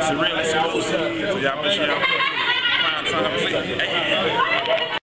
It's a real exclusive. So y'all make sure y'all prime time.